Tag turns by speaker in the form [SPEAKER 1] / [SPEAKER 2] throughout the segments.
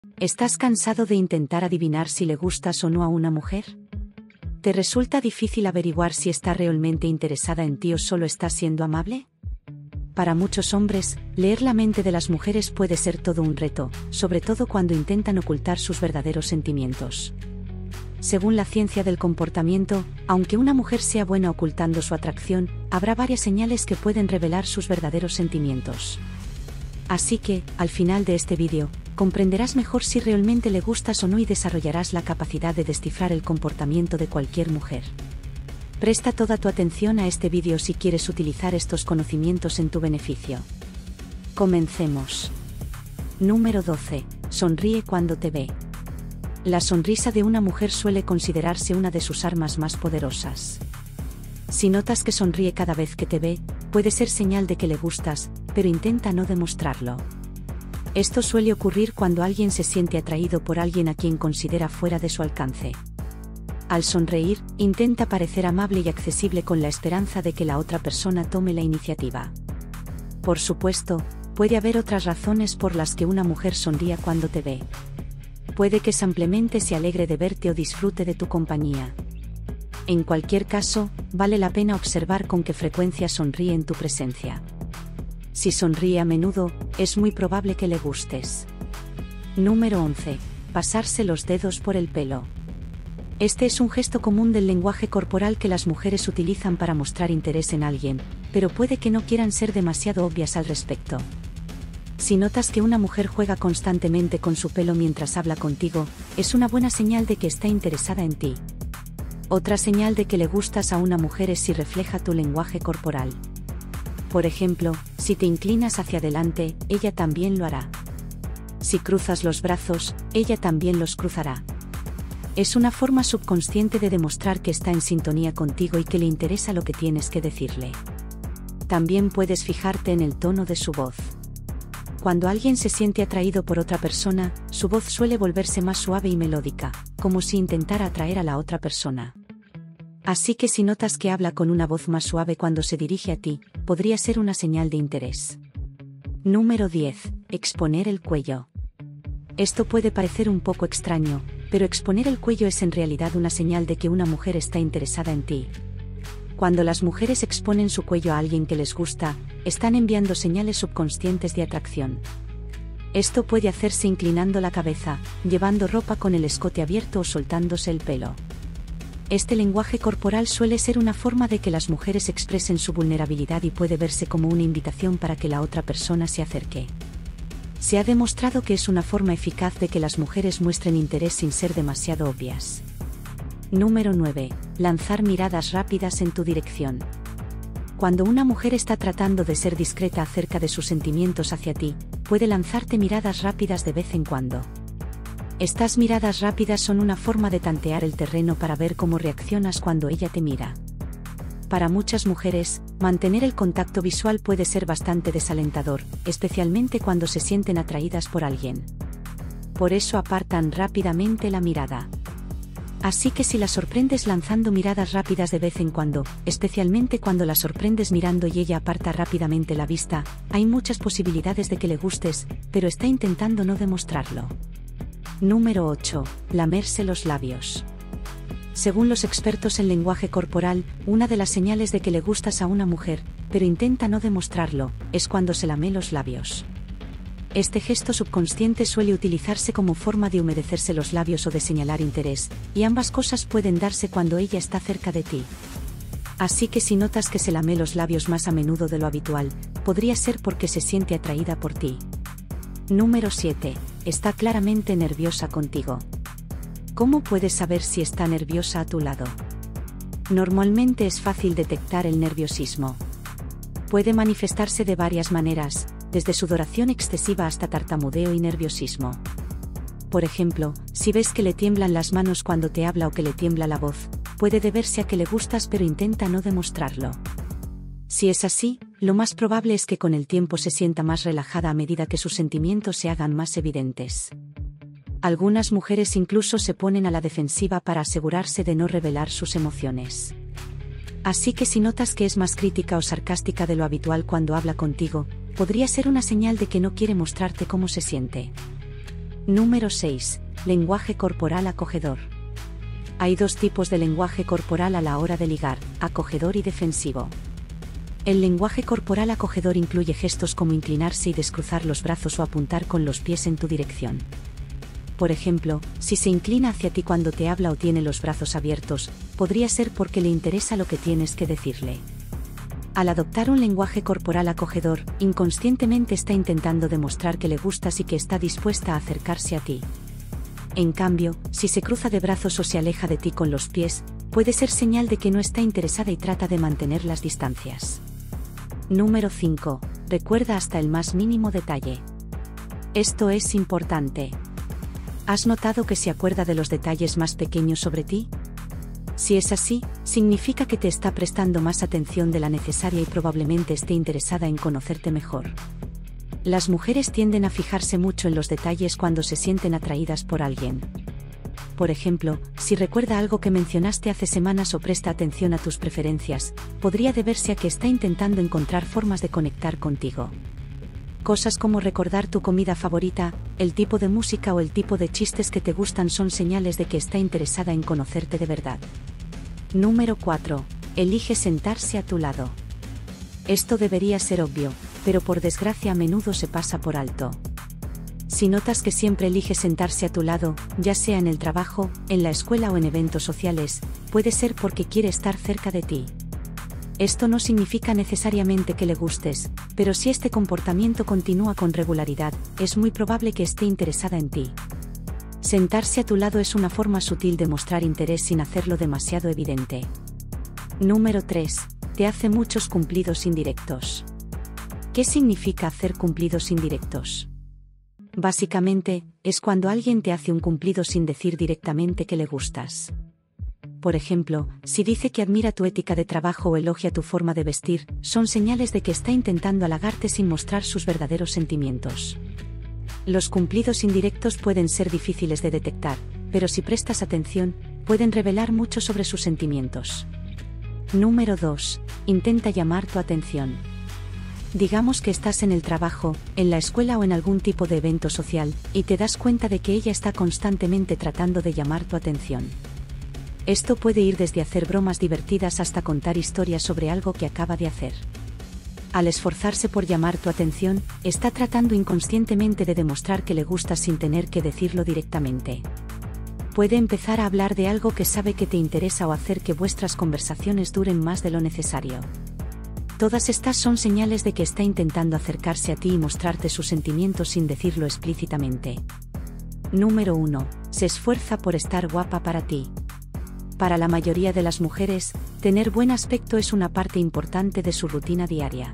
[SPEAKER 1] ¿Estás cansado de intentar adivinar si le gustas o no a una mujer? ¿Te resulta difícil averiguar si está realmente interesada en ti o solo está siendo amable? Para muchos hombres, leer la mente de las mujeres puede ser todo un reto, sobre todo cuando intentan ocultar sus verdaderos sentimientos. Según la ciencia del comportamiento, aunque una mujer sea buena ocultando su atracción, habrá varias señales que pueden revelar sus verdaderos sentimientos. Así que, al final de este vídeo, comprenderás mejor si realmente le gustas o no y desarrollarás la capacidad de descifrar el comportamiento de cualquier mujer. Presta toda tu atención a este vídeo si quieres utilizar estos conocimientos en tu beneficio. Comencemos. Número 12. Sonríe cuando te ve. La sonrisa de una mujer suele considerarse una de sus armas más poderosas. Si notas que sonríe cada vez que te ve, puede ser señal de que le gustas, pero intenta no demostrarlo. Esto suele ocurrir cuando alguien se siente atraído por alguien a quien considera fuera de su alcance. Al sonreír, intenta parecer amable y accesible con la esperanza de que la otra persona tome la iniciativa. Por supuesto, puede haber otras razones por las que una mujer sonría cuando te ve. Puede que simplemente se alegre de verte o disfrute de tu compañía. En cualquier caso, vale la pena observar con qué frecuencia sonríe en tu presencia. Si sonríe a menudo, es muy probable que le gustes. Número 11. Pasarse los dedos por el pelo. Este es un gesto común del lenguaje corporal que las mujeres utilizan para mostrar interés en alguien, pero puede que no quieran ser demasiado obvias al respecto. Si notas que una mujer juega constantemente con su pelo mientras habla contigo, es una buena señal de que está interesada en ti. Otra señal de que le gustas a una mujer es si refleja tu lenguaje corporal. Por ejemplo, si te inclinas hacia adelante, ella también lo hará. Si cruzas los brazos, ella también los cruzará. Es una forma subconsciente de demostrar que está en sintonía contigo y que le interesa lo que tienes que decirle. También puedes fijarte en el tono de su voz. Cuando alguien se siente atraído por otra persona, su voz suele volverse más suave y melódica, como si intentara atraer a la otra persona. Así que si notas que habla con una voz más suave cuando se dirige a ti, podría ser una señal de interés. Número 10. Exponer el cuello. Esto puede parecer un poco extraño, pero exponer el cuello es en realidad una señal de que una mujer está interesada en ti. Cuando las mujeres exponen su cuello a alguien que les gusta, están enviando señales subconscientes de atracción. Esto puede hacerse inclinando la cabeza, llevando ropa con el escote abierto o soltándose el pelo. Este lenguaje corporal suele ser una forma de que las mujeres expresen su vulnerabilidad y puede verse como una invitación para que la otra persona se acerque. Se ha demostrado que es una forma eficaz de que las mujeres muestren interés sin ser demasiado obvias. Número 9. Lanzar miradas rápidas en tu dirección. Cuando una mujer está tratando de ser discreta acerca de sus sentimientos hacia ti, puede lanzarte miradas rápidas de vez en cuando. Estas miradas rápidas son una forma de tantear el terreno para ver cómo reaccionas cuando ella te mira. Para muchas mujeres, mantener el contacto visual puede ser bastante desalentador, especialmente cuando se sienten atraídas por alguien. Por eso apartan rápidamente la mirada. Así que si la sorprendes lanzando miradas rápidas de vez en cuando, especialmente cuando la sorprendes mirando y ella aparta rápidamente la vista, hay muchas posibilidades de que le gustes, pero está intentando no demostrarlo. Número 8. Lamerse los labios. Según los expertos en lenguaje corporal, una de las señales de que le gustas a una mujer, pero intenta no demostrarlo, es cuando se lame los labios. Este gesto subconsciente suele utilizarse como forma de humedecerse los labios o de señalar interés, y ambas cosas pueden darse cuando ella está cerca de ti. Así que si notas que se lame los labios más a menudo de lo habitual, podría ser porque se siente atraída por ti. Número 7. Está claramente nerviosa contigo. ¿Cómo puedes saber si está nerviosa a tu lado? Normalmente es fácil detectar el nerviosismo. Puede manifestarse de varias maneras, desde sudoración excesiva hasta tartamudeo y nerviosismo. Por ejemplo, si ves que le tiemblan las manos cuando te habla o que le tiembla la voz, puede deberse a que le gustas pero intenta no demostrarlo. Si es así, lo más probable es que con el tiempo se sienta más relajada a medida que sus sentimientos se hagan más evidentes. Algunas mujeres incluso se ponen a la defensiva para asegurarse de no revelar sus emociones. Así que si notas que es más crítica o sarcástica de lo habitual cuando habla contigo, podría ser una señal de que no quiere mostrarte cómo se siente. Número 6. Lenguaje corporal acogedor. Hay dos tipos de lenguaje corporal a la hora de ligar, acogedor y defensivo. El lenguaje corporal acogedor incluye gestos como inclinarse y descruzar los brazos o apuntar con los pies en tu dirección. Por ejemplo, si se inclina hacia ti cuando te habla o tiene los brazos abiertos, podría ser porque le interesa lo que tienes que decirle. Al adoptar un lenguaje corporal acogedor, inconscientemente está intentando demostrar que le gustas y que está dispuesta a acercarse a ti. En cambio, si se cruza de brazos o se aleja de ti con los pies, puede ser señal de que no está interesada y trata de mantener las distancias. Número 5. Recuerda hasta el más mínimo detalle. Esto es importante. ¿Has notado que se acuerda de los detalles más pequeños sobre ti? Si es así, significa que te está prestando más atención de la necesaria y probablemente esté interesada en conocerte mejor. Las mujeres tienden a fijarse mucho en los detalles cuando se sienten atraídas por alguien. Por ejemplo, si recuerda algo que mencionaste hace semanas o presta atención a tus preferencias, podría deberse a que está intentando encontrar formas de conectar contigo. Cosas como recordar tu comida favorita, el tipo de música o el tipo de chistes que te gustan son señales de que está interesada en conocerte de verdad. Número 4. Elige sentarse a tu lado. Esto debería ser obvio, pero por desgracia a menudo se pasa por alto. Si notas que siempre elige sentarse a tu lado, ya sea en el trabajo, en la escuela o en eventos sociales, puede ser porque quiere estar cerca de ti. Esto no significa necesariamente que le gustes, pero si este comportamiento continúa con regularidad, es muy probable que esté interesada en ti. Sentarse a tu lado es una forma sutil de mostrar interés sin hacerlo demasiado evidente. Número 3. Te hace muchos cumplidos indirectos. ¿Qué significa hacer cumplidos indirectos? Básicamente, es cuando alguien te hace un cumplido sin decir directamente que le gustas. Por ejemplo, si dice que admira tu ética de trabajo o elogia tu forma de vestir, son señales de que está intentando halagarte sin mostrar sus verdaderos sentimientos. Los cumplidos indirectos pueden ser difíciles de detectar, pero si prestas atención, pueden revelar mucho sobre sus sentimientos. Número 2. Intenta llamar tu atención. Digamos que estás en el trabajo, en la escuela o en algún tipo de evento social, y te das cuenta de que ella está constantemente tratando de llamar tu atención. Esto puede ir desde hacer bromas divertidas hasta contar historias sobre algo que acaba de hacer. Al esforzarse por llamar tu atención, está tratando inconscientemente de demostrar que le gustas sin tener que decirlo directamente. Puede empezar a hablar de algo que sabe que te interesa o hacer que vuestras conversaciones duren más de lo necesario. Todas estas son señales de que está intentando acercarse a ti y mostrarte sus sentimientos sin decirlo explícitamente. Número 1. Se esfuerza por estar guapa para ti. Para la mayoría de las mujeres, tener buen aspecto es una parte importante de su rutina diaria.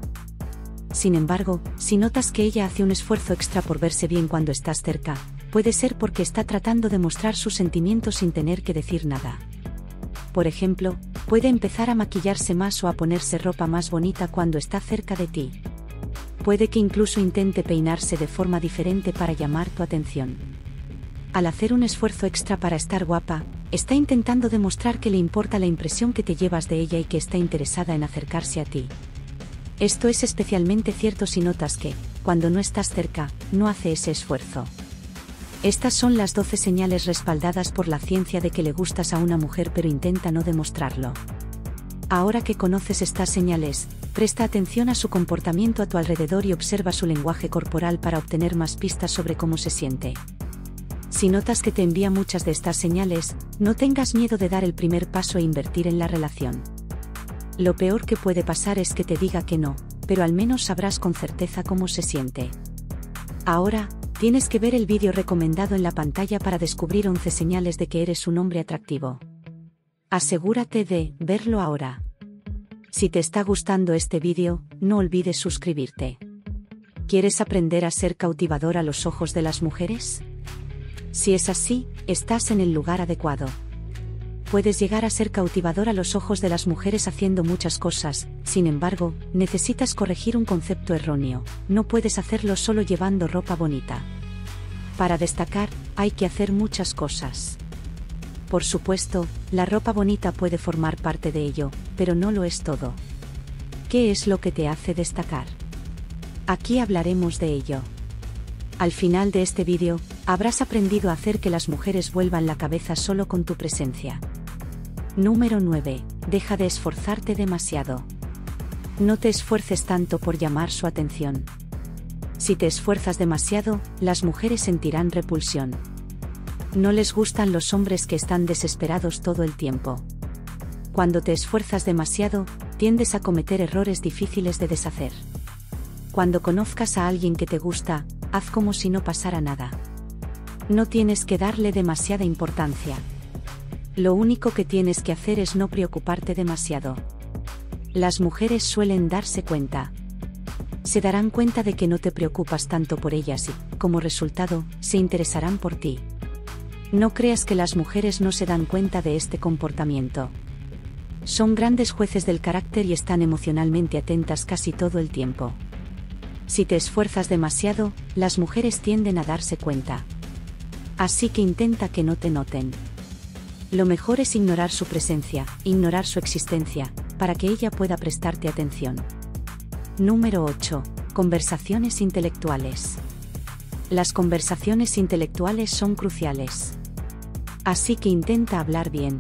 [SPEAKER 1] Sin embargo, si notas que ella hace un esfuerzo extra por verse bien cuando estás cerca, puede ser porque está tratando de mostrar sus sentimientos sin tener que decir nada. Por ejemplo, puede empezar a maquillarse más o a ponerse ropa más bonita cuando está cerca de ti. Puede que incluso intente peinarse de forma diferente para llamar tu atención. Al hacer un esfuerzo extra para estar guapa, está intentando demostrar que le importa la impresión que te llevas de ella y que está interesada en acercarse a ti. Esto es especialmente cierto si notas que, cuando no estás cerca, no hace ese esfuerzo. Estas son las 12 señales respaldadas por la ciencia de que le gustas a una mujer pero intenta no demostrarlo. Ahora que conoces estas señales, presta atención a su comportamiento a tu alrededor y observa su lenguaje corporal para obtener más pistas sobre cómo se siente. Si notas que te envía muchas de estas señales, no tengas miedo de dar el primer paso e invertir en la relación. Lo peor que puede pasar es que te diga que no, pero al menos sabrás con certeza cómo se siente. Ahora, tienes que ver el vídeo recomendado en la pantalla para descubrir 11 señales de que eres un hombre atractivo. Asegúrate de verlo ahora. Si te está gustando este vídeo, no olvides suscribirte. ¿Quieres aprender a ser cautivador a los ojos de las mujeres? Si es así, estás en el lugar adecuado. Puedes llegar a ser cautivador a los ojos de las mujeres haciendo muchas cosas, sin embargo, necesitas corregir un concepto erróneo, no puedes hacerlo solo llevando ropa bonita. Para destacar, hay que hacer muchas cosas. Por supuesto, la ropa bonita puede formar parte de ello, pero no lo es todo. ¿Qué es lo que te hace destacar? Aquí hablaremos de ello. Al final de este vídeo, Habrás aprendido a hacer que las mujeres vuelvan la cabeza solo con tu presencia. Número 9. Deja de esforzarte demasiado. No te esfuerces tanto por llamar su atención. Si te esfuerzas demasiado, las mujeres sentirán repulsión. No les gustan los hombres que están desesperados todo el tiempo. Cuando te esfuerzas demasiado, tiendes a cometer errores difíciles de deshacer. Cuando conozcas a alguien que te gusta, haz como si no pasara nada. No tienes que darle demasiada importancia. Lo único que tienes que hacer es no preocuparte demasiado. Las mujeres suelen darse cuenta. Se darán cuenta de que no te preocupas tanto por ellas y, como resultado, se interesarán por ti. No creas que las mujeres no se dan cuenta de este comportamiento. Son grandes jueces del carácter y están emocionalmente atentas casi todo el tiempo. Si te esfuerzas demasiado, las mujeres tienden a darse cuenta. Así que intenta que no te noten. Lo mejor es ignorar su presencia, ignorar su existencia, para que ella pueda prestarte atención. Número 8. Conversaciones intelectuales. Las conversaciones intelectuales son cruciales. Así que intenta hablar bien.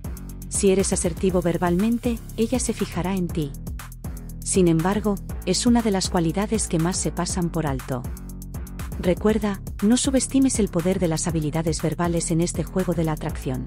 [SPEAKER 1] Si eres asertivo verbalmente, ella se fijará en ti. Sin embargo, es una de las cualidades que más se pasan por alto. Recuerda, no subestimes el poder de las habilidades verbales en este juego de la atracción.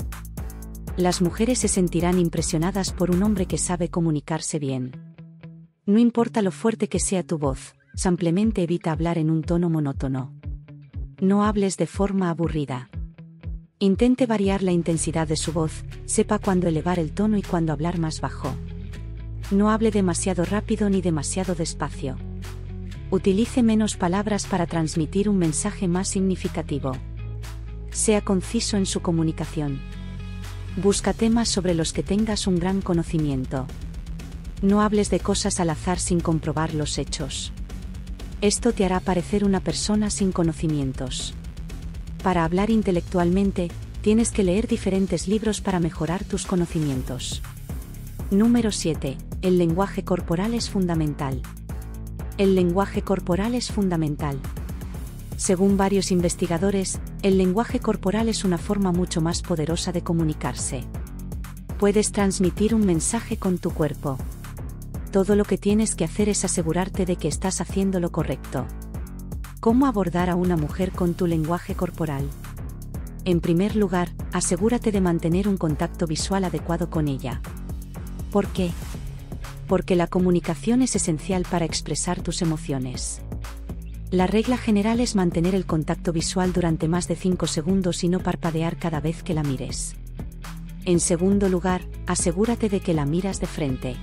[SPEAKER 1] Las mujeres se sentirán impresionadas por un hombre que sabe comunicarse bien. No importa lo fuerte que sea tu voz, simplemente evita hablar en un tono monótono. No hables de forma aburrida. Intente variar la intensidad de su voz, sepa cuándo elevar el tono y cuándo hablar más bajo. No hable demasiado rápido ni demasiado despacio. Utilice menos palabras para transmitir un mensaje más significativo. Sea conciso en su comunicación. Busca temas sobre los que tengas un gran conocimiento. No hables de cosas al azar sin comprobar los hechos. Esto te hará parecer una persona sin conocimientos. Para hablar intelectualmente, tienes que leer diferentes libros para mejorar tus conocimientos. Número 7. El lenguaje corporal es fundamental. El lenguaje corporal es fundamental. Según varios investigadores, el lenguaje corporal es una forma mucho más poderosa de comunicarse. Puedes transmitir un mensaje con tu cuerpo. Todo lo que tienes que hacer es asegurarte de que estás haciendo lo correcto. ¿Cómo abordar a una mujer con tu lenguaje corporal? En primer lugar, asegúrate de mantener un contacto visual adecuado con ella. ¿Por qué? Porque la comunicación es esencial para expresar tus emociones. La regla general es mantener el contacto visual durante más de 5 segundos y no parpadear cada vez que la mires. En segundo lugar, asegúrate de que la miras de frente.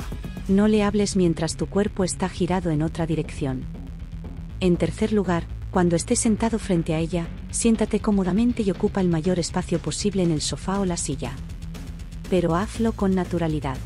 [SPEAKER 1] No le hables mientras tu cuerpo está girado en otra dirección. En tercer lugar, cuando estés sentado frente a ella, siéntate cómodamente y ocupa el mayor espacio posible en el sofá o la silla. Pero hazlo con naturalidad.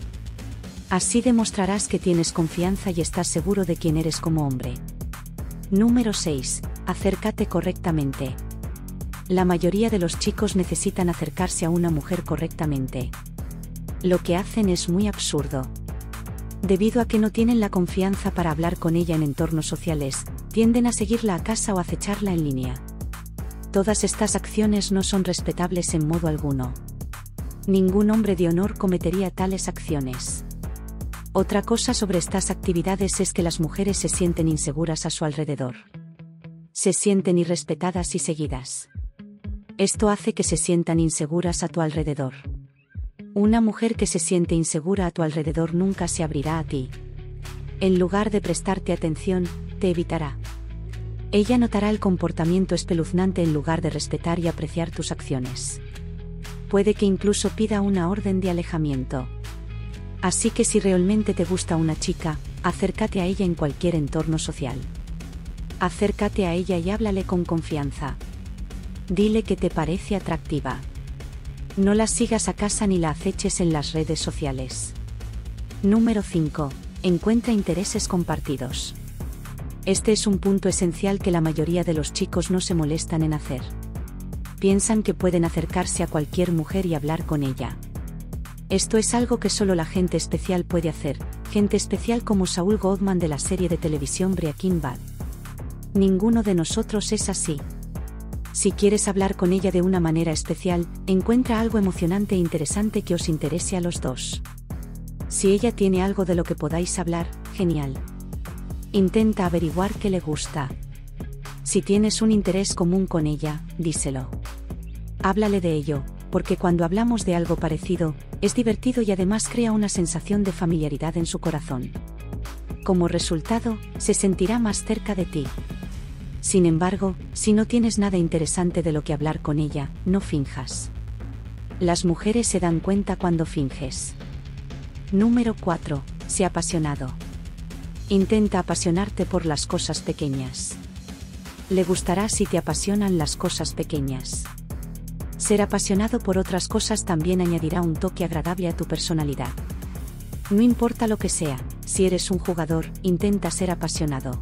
[SPEAKER 1] Así demostrarás que tienes confianza y estás seguro de quién eres como hombre. Número 6. Acércate correctamente. La mayoría de los chicos necesitan acercarse a una mujer correctamente. Lo que hacen es muy absurdo. Debido a que no tienen la confianza para hablar con ella en entornos sociales, tienden a seguirla a casa o acecharla en línea. Todas estas acciones no son respetables en modo alguno. Ningún hombre de honor cometería tales acciones. Otra cosa sobre estas actividades es que las mujeres se sienten inseguras a su alrededor. Se sienten irrespetadas y seguidas. Esto hace que se sientan inseguras a tu alrededor. Una mujer que se siente insegura a tu alrededor nunca se abrirá a ti. En lugar de prestarte atención, te evitará. Ella notará el comportamiento espeluznante en lugar de respetar y apreciar tus acciones. Puede que incluso pida una orden de alejamiento. Así que si realmente te gusta una chica, acércate a ella en cualquier entorno social. Acércate a ella y háblale con confianza. Dile que te parece atractiva. No la sigas a casa ni la aceches en las redes sociales. Número 5. Encuentra intereses compartidos. Este es un punto esencial que la mayoría de los chicos no se molestan en hacer. Piensan que pueden acercarse a cualquier mujer y hablar con ella. Esto es algo que solo la gente especial puede hacer, gente especial como Saul Goodman de la serie de televisión Breaking Bad. Ninguno de nosotros es así. Si quieres hablar con ella de una manera especial, encuentra algo emocionante e interesante que os interese a los dos. Si ella tiene algo de lo que podáis hablar, genial. Intenta averiguar qué le gusta. Si tienes un interés común con ella, díselo. Háblale de ello, porque cuando hablamos de algo parecido, es divertido y además crea una sensación de familiaridad en su corazón. Como resultado, se sentirá más cerca de ti. Sin embargo, si no tienes nada interesante de lo que hablar con ella, no finjas. Las mujeres se dan cuenta cuando finges. Número 4. Sé apasionado. Intenta apasionarte por las cosas pequeñas. Le gustará si te apasionan las cosas pequeñas. Ser apasionado por otras cosas también añadirá un toque agradable a tu personalidad. No importa lo que sea, si eres un jugador, intenta ser apasionado.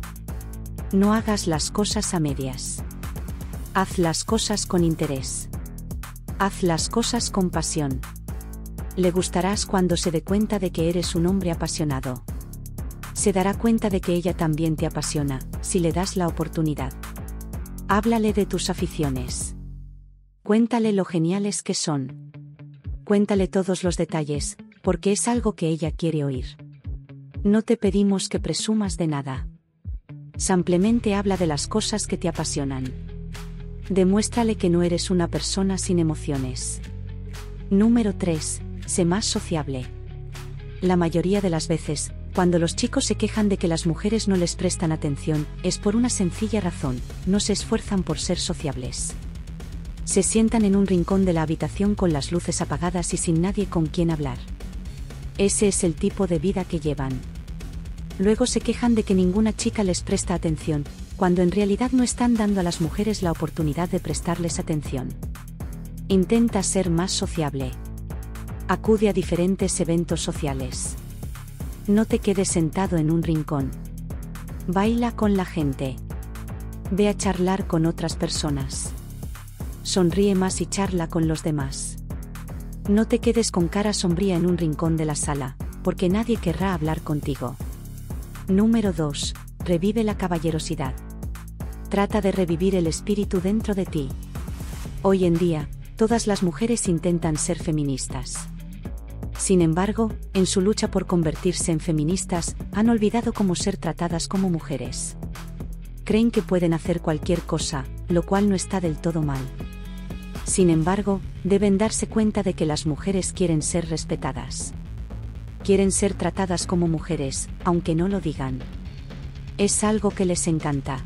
[SPEAKER 1] No hagas las cosas a medias. Haz las cosas con interés. Haz las cosas con pasión. Le gustarás cuando se dé cuenta de que eres un hombre apasionado. Se dará cuenta de que ella también te apasiona, si le das la oportunidad. Háblale de tus aficiones. Cuéntale lo geniales que son. Cuéntale todos los detalles, porque es algo que ella quiere oír. No te pedimos que presumas de nada. Simplemente habla de las cosas que te apasionan. Demuéstrale que no eres una persona sin emociones. Número 3. Sé más sociable. La mayoría de las veces, cuando los chicos se quejan de que las mujeres no les prestan atención, es por una sencilla razón: no se esfuerzan por ser sociables. Se sientan en un rincón de la habitación con las luces apagadas y sin nadie con quien hablar. Ese es el tipo de vida que llevan. Luego se quejan de que ninguna chica les presta atención, cuando en realidad no están dando a las mujeres la oportunidad de prestarles atención. Intenta ser más sociable. Acude a diferentes eventos sociales. No te quedes sentado en un rincón. Baila con la gente. Ve a charlar con otras personas. Sonríe más y charla con los demás. No te quedes con cara sombría en un rincón de la sala, porque nadie querrá hablar contigo. Número 2. Revive la caballerosidad. Trata de revivir el espíritu dentro de ti. Hoy en día, todas las mujeres intentan ser feministas. Sin embargo, en su lucha por convertirse en feministas, han olvidado cómo ser tratadas como mujeres. Creen que pueden hacer cualquier cosa, lo cual no está del todo mal. Sin embargo, deben darse cuenta de que las mujeres quieren ser respetadas. Quieren ser tratadas como mujeres, aunque no lo digan. Es algo que les encanta.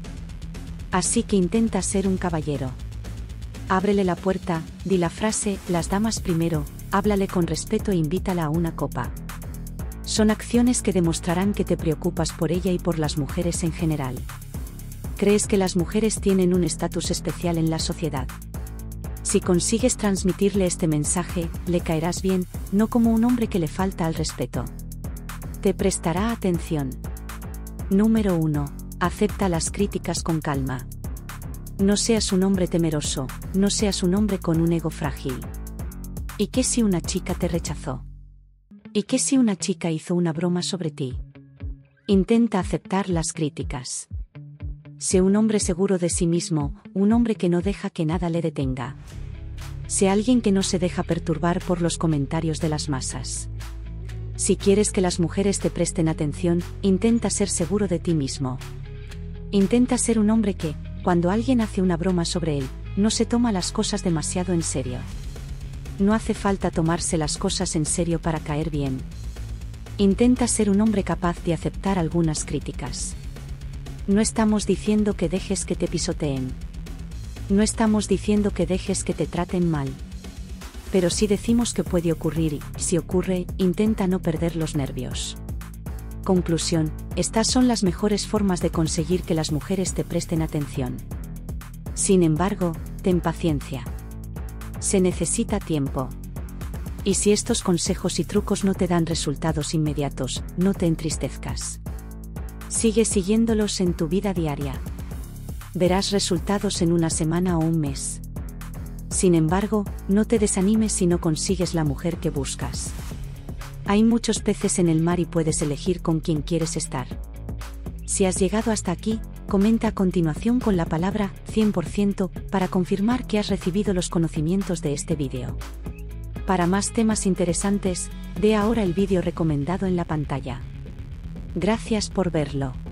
[SPEAKER 1] Así que intenta ser un caballero. Ábrele la puerta, di la frase, las damas primero, háblale con respeto e invítala a una copa. Son acciones que demostrarán que te preocupas por ella y por las mujeres en general. ¿Crees que las mujeres tienen un estatus especial en la sociedad? Si consigues transmitirle este mensaje, le caerás bien, no como un hombre que le falta al respeto. Te prestará atención. Número 1. Acepta las críticas con calma. No seas un hombre temeroso, no seas un hombre con un ego frágil. ¿Y qué si una chica te rechazó? ¿Y qué si una chica hizo una broma sobre ti? Intenta aceptar las críticas. Sé un hombre seguro de sí mismo, un hombre que no deja que nada le detenga. Sé alguien que no se deja perturbar por los comentarios de las masas. Si quieres que las mujeres te presten atención, intenta ser seguro de ti mismo. Intenta ser un hombre que, cuando alguien hace una broma sobre él, no se toma las cosas demasiado en serio. No hace falta tomarse las cosas en serio para caer bien. Intenta ser un hombre capaz de aceptar algunas críticas. No estamos diciendo que dejes que te pisoteen. No estamos diciendo que dejes que te traten mal. Pero sí decimos que puede ocurrir y, si ocurre, intenta no perder los nervios. Conclusión: estas son las mejores formas de conseguir que las mujeres te presten atención. Sin embargo, ten paciencia. Se necesita tiempo. Y si estos consejos y trucos no te dan resultados inmediatos, no te entristezcas. Sigue siguiéndolos en tu vida diaria. Verás resultados en una semana o un mes. Sin embargo, no te desanimes si no consigues la mujer que buscas. Hay muchos peces en el mar y puedes elegir con quién quieres estar. Si has llegado hasta aquí, Comenta a continuación con la palabra 100% para confirmar que has recibido los conocimientos de este vídeo. Para más temas interesantes, ve ahora el vídeo recomendado en la pantalla. Gracias por verlo.